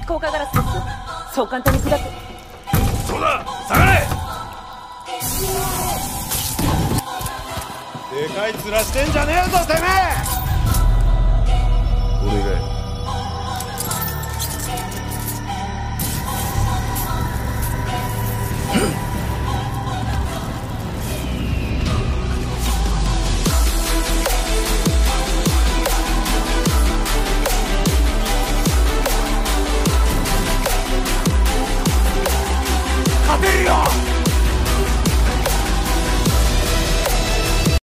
効果ガラスです。そう簡単に砕く。 そうだ、下がれ。でかい面してんじゃねえぞてめえ。